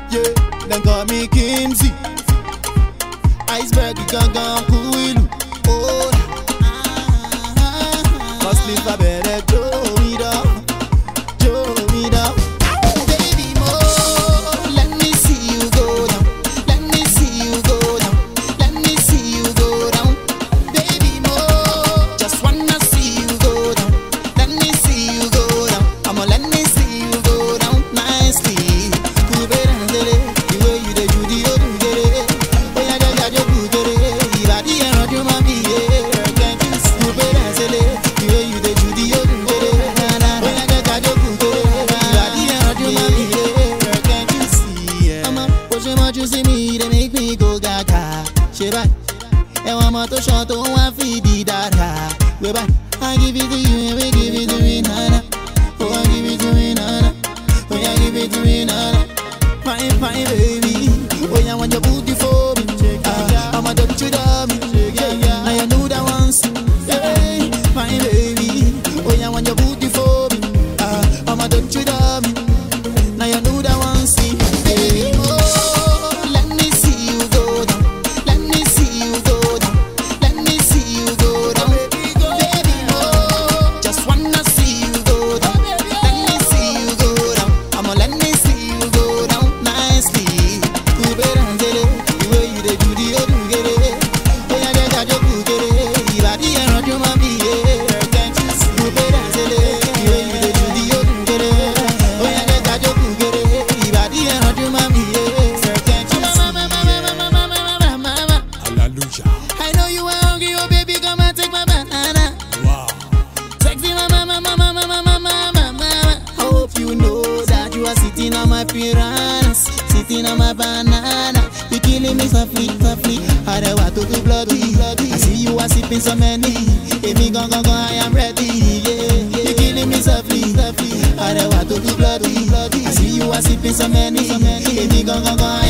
Yeah, then call me Kimsey. Iceberg, gangan cool. Oh, must live a better Joe me down. Baby more, let me see you go down. Let me see you go down. Let me see you go down. Baby more, just wanna see you go down. Let me see you go down. I'ma let me see you go down nicely. The way you dey do the old get it. Oh yeah, yeah, yeah, you get it. Ibadi and you mami, yeah. Can't you see? The way you dey do the old get it. Oh yeah, yeah, yeah, you get it. Ibadi and you mami, yeah. Can't you see? Mama, what you see me, they make me go gaga. Sheba, and one more to short on one feed the data. We back, I give it to you, and we give it to me, nana. Oh, I give it to me, nana. Oh, yeah, give it to me, nana. Fine, fine, baby. Oh, yeah, want your booty for me. I'ma touch you down me. Now you know that once. Hey, fine, baby. Oh, yeah, want your booty for me. I'ma touch you down me. Now you know that once. Baby, oh, let me see you go down. Let me see you go down. Let me see you go down. Baby, oh, just wanna see you go down. Let me see you go down. I'ma let me see you go down nicely. You better get it. The way you dey do the old get it. Oh yeah, yeah, yeah, you get it. Ibadi and you mami, yeah. Can't you see? You better get it. The way you dey do the old get it. Oh yeah, yeah, yeah, you get it. Ibadi and you mami, yeah. Can't you see? Hallelujah. I know you are hungry, oh baby, come and take my banana. Wow. Sexy mama. I hope you know that you are sitting on my piranhas, sitting on my banana. You killing me softly. I don't want to do bloody. I see you are sipping so many. If me go, I am ready. Yeah. You killing me softly. I don't want to do bloody. I see you are sipping so many. If me go, I